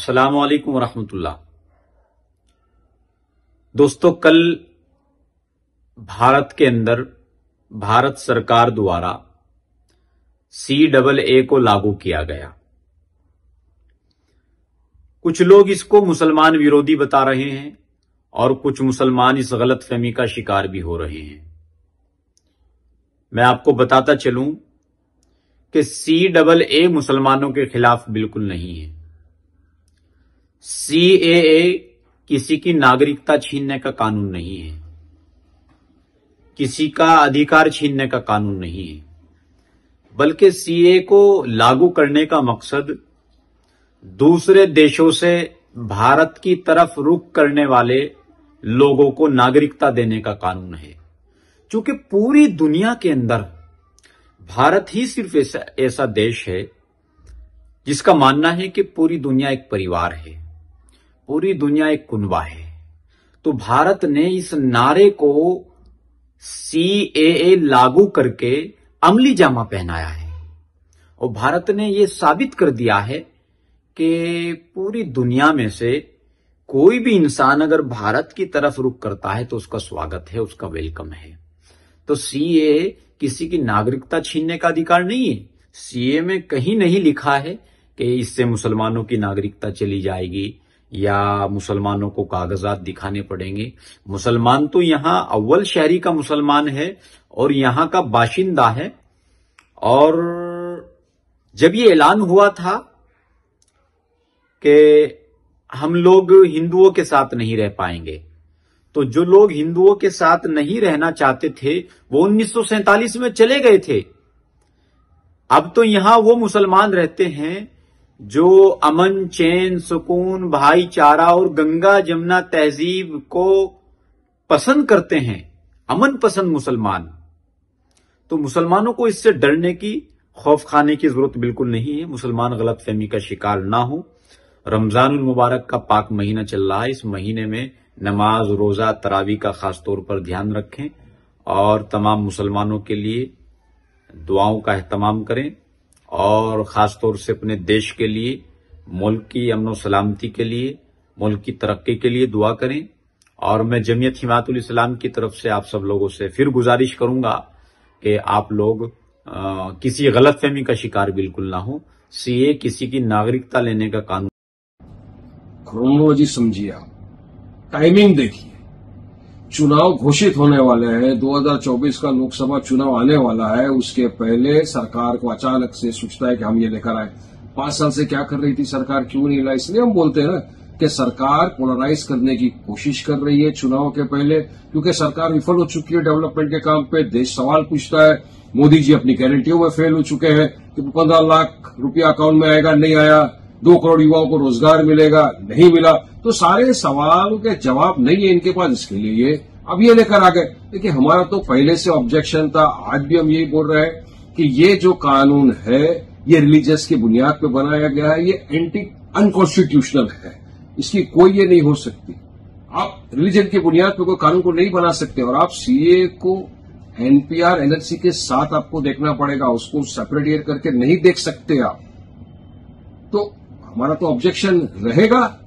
अस्सलामु अलैकुम वरहमतुल्लाह। दोस्तों, कल भारत के अंदर भारत सरकार द्वारा CAA को लागू किया गया। कुछ लोग इसको मुसलमान विरोधी बता रहे हैं और कुछ मुसलमान इस गलतफहमी का शिकार भी हो रहे हैं। मैं आपको बताता चलूं कि CAA मुसलमानों के खिलाफ बिल्कुल नहीं है। CAA किसी की नागरिकता छीनने का कानून नहीं है, किसी का अधिकार छीनने का कानून नहीं है, बल्कि CAA को लागू करने का मकसद दूसरे देशों से भारत की तरफ रुख करने वाले लोगों को नागरिकता देने का कानून है। क्योंकि पूरी दुनिया के अंदर भारत ही सिर्फ ऐसा देश है जिसका मानना है कि पूरी दुनिया एक परिवार है, पूरी दुनिया एक कुनबा है। तो भारत ने इस नारे को CAA लागू करके अमली जामा पहनाया है और भारत ने यह साबित कर दिया है कि पूरी दुनिया में से कोई भी इंसान अगर भारत की तरफ रुख करता है तो उसका स्वागत है, उसका वेलकम है। तो CAA किसी की नागरिकता छीनने का अधिकार नहीं है। CAA में कहीं नहीं लिखा है कि इससे मुसलमानों की नागरिकता चली जाएगी या मुसलमानों को कागजात दिखाने पड़ेंगे। मुसलमान तो यहां अव्वल शहरी का मुसलमान है और यहां का बाशिंदा है। और जब ये ऐलान हुआ था कि हम लोग हिंदुओं के साथ नहीं रह पाएंगे, तो जो लोग हिंदुओं के साथ नहीं रहना चाहते थे वो 1947 में चले गए थे। अब तो यहां वो मुसलमान रहते हैं जो अमन, चैन, सुकून, भाईचारा और गंगा जमुना तहजीब को पसंद करते हैं, अमन पसंद मुसलमान। तो मुसलमानों को इससे डरने की, खौफ खाने की जरूरत बिल्कुल नहीं है। मुसलमान गलतफहमी का शिकार ना हो। रमजानुल मुबारक का पाक महीना चल रहा है। इस महीने में नमाज, रोजा, तरावी का खास तौर पर ध्यान रखें और तमाम मुसलमानों के लिए दुआओं का एहतमाम करें और खास तौर से अपने देश के लिए, मुल्क की अमन और सलामती के लिए, मुल्क की तरक्की के लिए दुआ करें। और मैं जमीयत हिमायतुल इस्लाम की तरफ से आप सब लोगों से फिर गुजारिश करूंगा कि आप लोग किसी गलतफहमी का शिकार बिल्कुल ना हो। CAA किसी की नागरिकता लेने का कानून। क्रोनोलॉजी समझिए, आप टाइमिंग देखिए। चुनाव घोषित होने वाले हैं, 2024 का लोकसभा चुनाव आने वाला है। उसके पहले सरकार को अचानक से सोचता है कि हम ये लेकर आए। 5 साल से क्या कर रही थी सरकार, क्यों नहीं ला? इसलिए हम बोलते हैं ना कि सरकार पोलराइज करने की कोशिश कर रही है चुनाव के पहले, क्योंकि सरकार विफल हो चुकी है डेवलपमेंट के काम पे। देश सवाल पूछता है, मोदी जी अपनी गारंटियों में फेल हो चुके हैं कि 15 लाख रुपया अकाउंट में आएगा, नहीं आया। 2 करोड़ युवाओं को रोजगार मिलेगा, नहीं मिला। तो सारे सवालों के जवाब नहीं है इनके पास, इसके लिए ये अब ये लेकर आ गए। देखिए, हमारा तो पहले से ऑब्जेक्शन था, आज भी हम यही बोल रहे हैं कि ये जो कानून है ये रिलीजियस की बुनियाद पर बनाया गया है, ये एंटी अनकॉन्स्टिट्यूशनल है, इसकी कोई ये नहीं हो सकती। आप रिलीजन की बुनियाद पर कोई कानून को नहीं बना सकते और आप CAA को NPR NRC के साथ आपको देखना पड़ेगा, उसको सेपरेट करके नहीं देख सकते आप। तो हमारा तो ऑब्जेक्शन रहेगा।